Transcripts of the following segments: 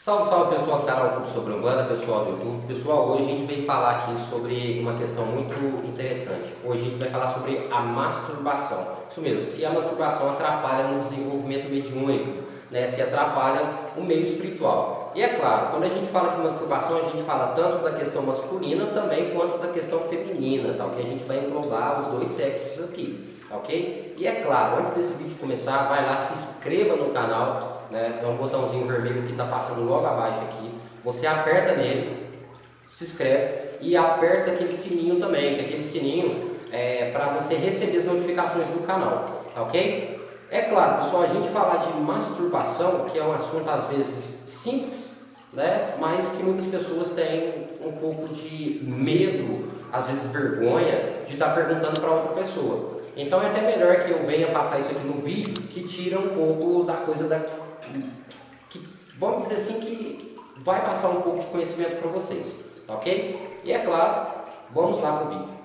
Salve, salve pessoal do canal Tudo Sobre Umbanda, pessoal do YouTube. Pessoal, hoje a gente veio falar aqui sobre uma questão muito interessante. Hoje a gente vai falar sobre a masturbação. Isso mesmo, se a masturbação atrapalha no desenvolvimento mediúnico, né? Se atrapalha o meio espiritual. E é claro, quando a gente fala de masturbação, a gente fala tanto da questão masculina também quanto da questão feminina, tá? Que a gente vai englobar os dois sexos aqui, ok? E é claro, antes desse vídeo começar, vai lá, se inscreva no canal, né? É um botãozinho vermelho que está passando logo abaixo aqui. Você aperta nele, se inscreve e aperta aquele sininho também, que aquele sininho é para você receber as notificações do canal, tá ok? É claro, pessoal, a gente falar de masturbação, que é um assunto às vezes simples, né? Mas que muitas pessoas têm um pouco de medo, às vezes vergonha, de estar perguntando para outra pessoa. Então é até melhor que eu venha passar isso aqui no vídeo, que tira um pouco da coisa que, vamos dizer assim, que vai passar um pouco de conhecimento para vocês, ok? E é claro, vamos lá para o vídeo.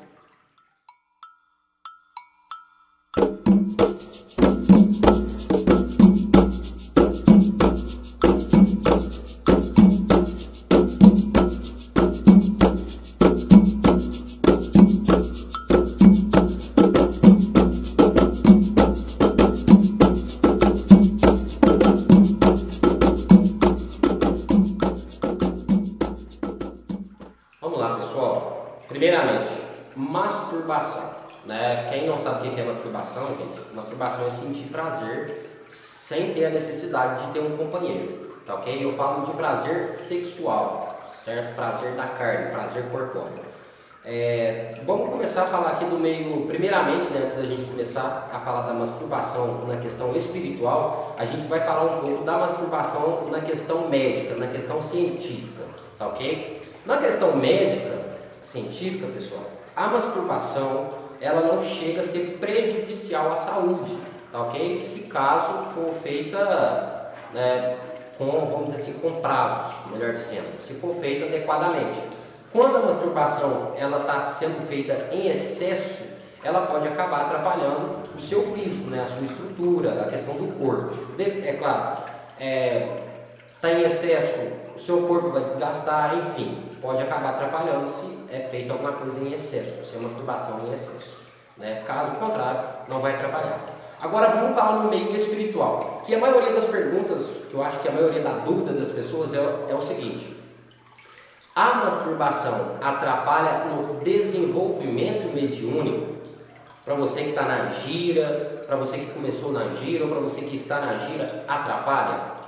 Vamos lá, pessoal. Primeiramente, masturbação, né? Quem não sabe o que é masturbação, gente, masturbação é sentir prazer sem ter a necessidade de ter um companheiro, tá ok? Eu falo de prazer sexual, certo? Prazer da carne, prazer corpóreo. Vamos começar a falar aqui do meio, primeiramente, né, antes da gente começar a falar da masturbação na questão espiritual, a gente vai falar um pouco da masturbação na questão médica, na questão científica, tá ok? Na questão médica, científica, pessoal, a masturbação, ela não chega a ser prejudicial à saúde, tá ok? Se caso for feita, né, vamos dizer assim, com prazos, melhor dizendo, se for feita adequadamente. Quando a masturbação ela está sendo feita em excesso, ela pode acabar atrapalhando o seu físico, né, a sua estrutura, a questão do corpo. É claro, está em excesso, o seu corpo vai desgastar, enfim, pode acabar atrapalhando se é feita alguma coisa em excesso, se é masturbação em excesso, né? Caso contrário, não vai atrapalhar. Agora vamos falar no meio espiritual, que a maioria das perguntas, que eu acho que a maioria da dúvida das pessoas é o seguinte: a masturbação atrapalha no desenvolvimento mediúnico? Para você que está na gira, para você que começou na gira ou para você que está na gira, atrapalha?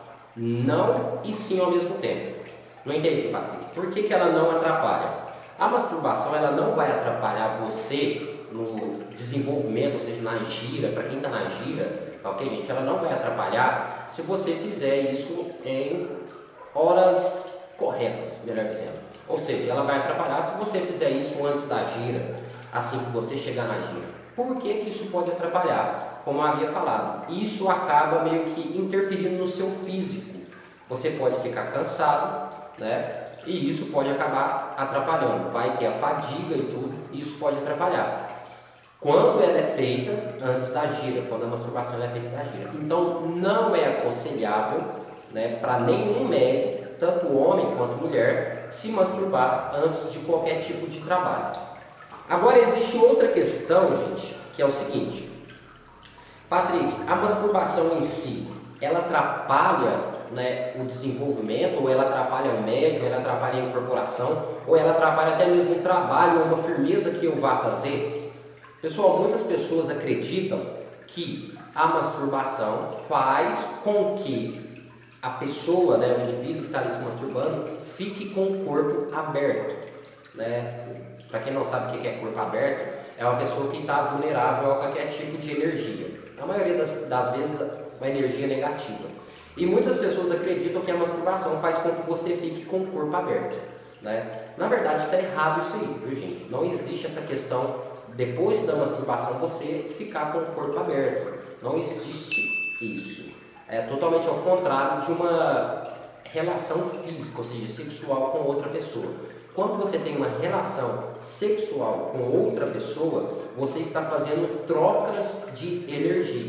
Não e sim ao mesmo tempo. Não entendi, Patrick. Por que ela não atrapalha? A masturbação ela não vai atrapalhar você no desenvolvimento, ou seja, na gira, para quem está na gira, ok, gente? Ela não vai atrapalhar se você fizer isso em horas corretas, melhor dizendo. Ou seja, ela vai atrapalhar se você fizer isso antes da gira, assim que você chegar na gira. Por que isso pode atrapalhar? Como eu havia falado, isso acaba meio que interferindo no seu físico. Você pode ficar cansado, né? E isso pode acabar atrapalhando. Vai ter a fadiga e tudo, isso pode atrapalhar. Quando ela é feita antes da gira, quando a masturbação é feita da gira. Então, não é aconselhável, né, para nenhum médico, tanto homem quanto mulher, se masturbar antes de qualquer tipo de trabalho. Agora, existe outra questão, gente, que é o seguinte: Patrick, a masturbação em si, ela atrapalha, né, o desenvolvimento, ou ela atrapalha o médium, ela atrapalha a incorporação, ou ela atrapalha até mesmo o trabalho ou uma firmeza que eu vá fazer? Pessoal, muitas pessoas acreditam que a masturbação faz com que a pessoa, né, o indivíduo que está ali se masturbando, fique com o corpo aberto, né? Para quem não sabe o que é corpo aberto, é uma pessoa que está vulnerável a qualquer tipo de energia. A maioria das vezes, uma energia negativa. E muitas pessoas acreditam que a masturbação faz com que você fique com o corpo aberto, né? Na verdade, está errado isso aí, viu, gente? Não existe essa questão, depois da masturbação, você ficar com o corpo aberto. Não existe isso. É totalmente ao contrário de uma relação física, ou seja, sexual com outra pessoa. Quando você tem uma relação sexual com outra pessoa, você está fazendo trocas de energia.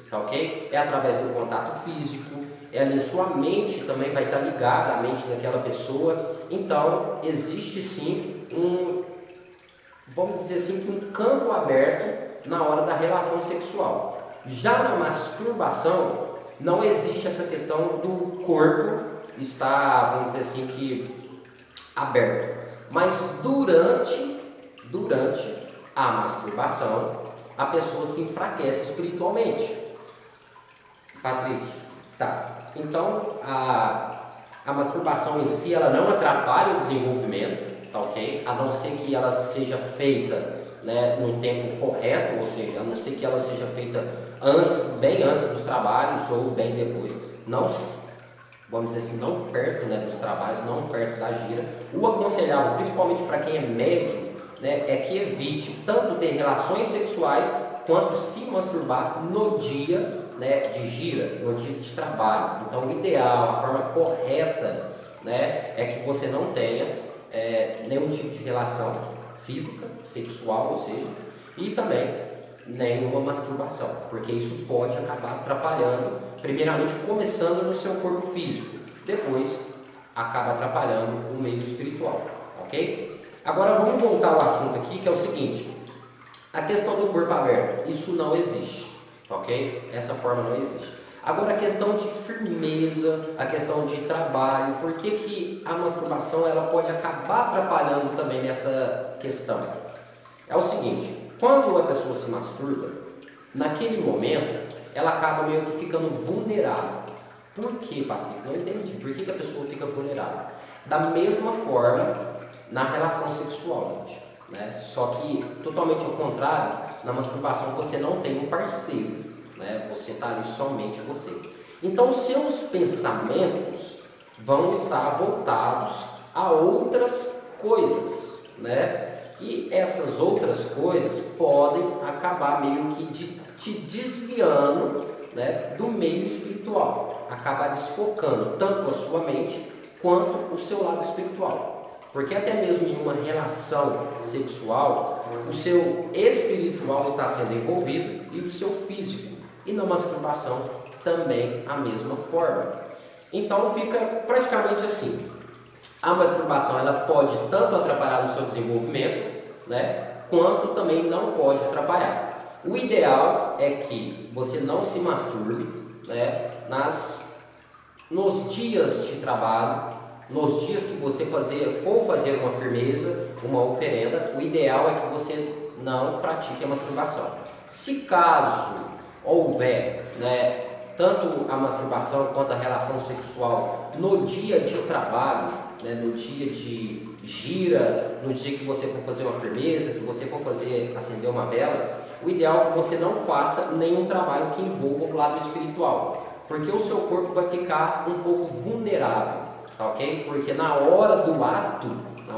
tá ok? É através do contato físico, é ali sua mente também vai estar ligada à mente daquela pessoa. Então, existe sim vamos dizer assim, um campo aberto na hora da relação sexual. Já na masturbação, não existe essa questão do corpo estar, vamos dizer assim, que aberto. Mas durante a masturbação, a pessoa se enfraquece espiritualmente. Patrick, tá. Então, a masturbação em si, ela não atrapalha o desenvolvimento, tá ok? A não ser que ela seja feita, né, no tempo correto, ou seja, a não ser que ela seja feita bem antes dos trabalhos ou bem depois. Não, vamos dizer assim, não perto, né, dos trabalhos, não perto da gira. O aconselhável, principalmente para quem é médio, né, é que evite tanto ter relações sexuais quanto se masturbar no dia, né, de gira, no dia de trabalho. Então, o ideal, a forma correta, né, é que você não tenha nenhum tipo de relação física, sexual, ou seja, e também nenhuma masturbação, porque isso pode acabar atrapalhando, primeiramente começando no seu corpo físico, depois acaba atrapalhando o meio espiritual, ok? Agora vamos voltar ao assunto aqui, que é o seguinte: a questão do corpo aberto, isso não existe, ok? Essa forma não existe. Agora a questão de firmeza, a questão de trabalho, por que a masturbação ela pode acabar atrapalhando também nessa questão? É o seguinte: quando a pessoa se masturba, naquele momento, ela acaba meio que ficando vulnerável. Por que, Patrick? Não entendi. Por que a pessoa fica vulnerável? Da mesma forma, na relação sexual, gente, né? Só que totalmente ao contrário, na masturbação você não tem um parceiro, né? Você está ali somente você. Então, seus pensamentos vão estar voltados a outras coisas, né? E essas outras coisas podem acabar meio que te desviando, né, do meio espiritual, acabar desfocando tanto a sua mente quanto o seu lado espiritual. Porque até mesmo em uma relação sexual, o seu espiritual está sendo envolvido e o seu físico. E na masturbação também a mesma forma. Então fica praticamente assim. A masturbação ela pode tanto atrapalhar no seu desenvolvimento, né, quanto também não pode atrapalhar. O ideal é que você não se masturbe, né, nos dias de trabalho, nos dias que você for fazer uma firmeza, uma oferenda. O ideal é que você não pratique a masturbação. Se caso houver, né, tanto a masturbação quanto a relação sexual no dia de trabalho, né, no dia de gira, no dia que você for fazer uma firmeza, que você for acender uma vela, o ideal é que você não faça nenhum trabalho que envolva o lado espiritual, porque o seu corpo vai ficar um pouco vulnerável, tá ok? Porque na hora do ato,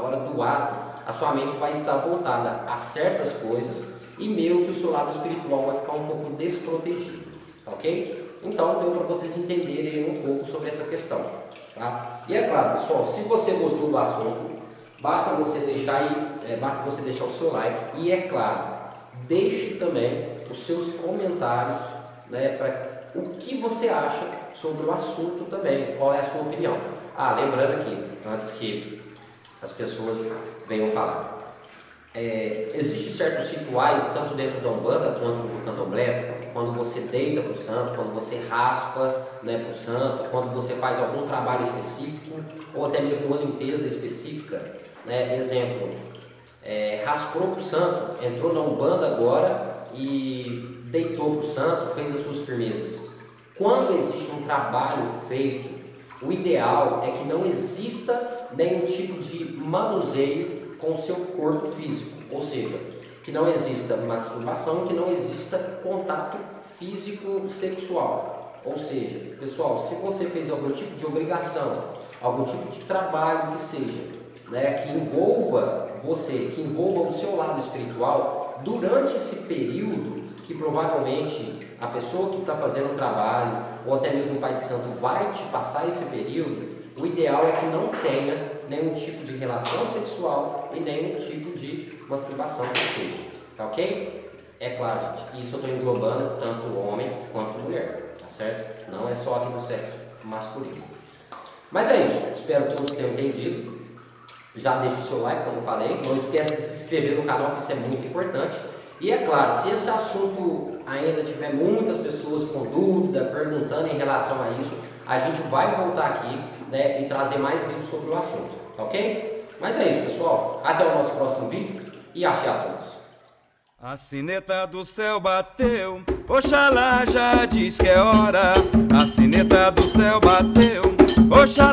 a sua mente vai estar voltada a certas coisas e meio que o seu lado espiritual vai ficar um pouco desprotegido, tá ok? Então, deu para vocês entenderem um pouco sobre essa questão, tá? E é claro, pessoal, se você gostou do assunto, basta você deixar o seu like e, é claro, deixe também os seus comentários, né, para o que você acha sobre o assunto também, qual é a sua opinião. Lembrando aqui, antes que as pessoas venham falar, existem certos rituais, tanto dentro da Umbanda quanto do Candomblé, quando você deita para o santo, quando você raspa, né, para o santo, quando você faz algum trabalho específico, ou até mesmo uma limpeza específica, né? Exemplo, raspou para o santo, entrou na Umbanda agora e deitou para o santo, fez as suas firmezas. Quando existe um trabalho feito, o ideal é que não exista nenhum tipo de manuseio com o seu corpo físico, ou seja, que não exista masturbação, que não exista contato físico sexual. Ou seja, pessoal, se você fez algum tipo de obrigação, algum tipo de trabalho que seja, né, que envolva você, que envolva o seu lado espiritual, durante esse período que provavelmente a pessoa que está fazendo o trabalho, ou até mesmo o Pai de Santo vai te passar esse período, o ideal é que não tenha nenhum tipo de relação sexual e nenhum tipo de masturbação que seja, tá ok? É claro, gente, isso eu estou englobando tanto o homem quanto certo? Não é só aqui do sexo masculino. Mas é isso, espero que todos tenham entendido. Já deixa o seu like, como eu falei, não esqueça de se inscrever no canal, que isso é muito importante. E é claro, se esse assunto ainda tiver muitas pessoas com dúvida, perguntando em relação a isso, a gente vai voltar aqui, né, e trazer mais vídeos sobre o assunto, tá ok? Mas é isso, pessoal. Até o nosso próximo vídeo e axé a todos. A sineta do céu bateu, Oxalá já diz que é hora. A sineta do céu bateu, Oxalá.